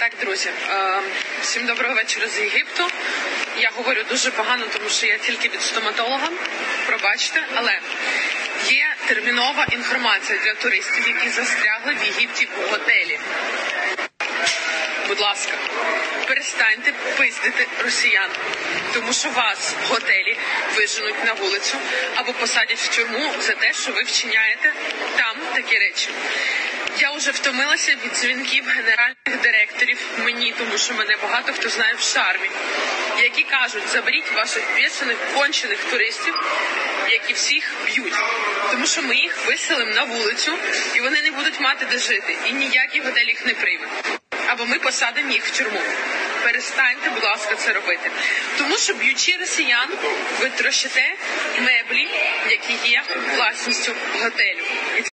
Так, друзі, всім доброго вечора з Єгипту. Я говорю дуже погано, тому що я тільки від стоматолога, пробачте, але є термінова інформація для туристів, які застрягли в Єгипті у готелі. Будь ласка, перестаньте пиздити росіян, тому що вас в готелі виженуть на вулицю або посадять в тюрму за те, що ви вчиняєте там такі речі. Я вже втомилася від дзвінків генеральних директорів мені, тому що мене багато хто знає в шармі, які кажуть, заберіть ваших бісених, кончених туристів, які всіх б'ють. Тому що ми їх виселимо на вулицю, і вони не будуть мати де жити, і ніякий готель їх не прийме. Або ми посадимо їх в тюрму. Перестаньте, будь ласка, це робити. Тому що, б'ючи росіян, ви трощите меблі, які є власністю готелю.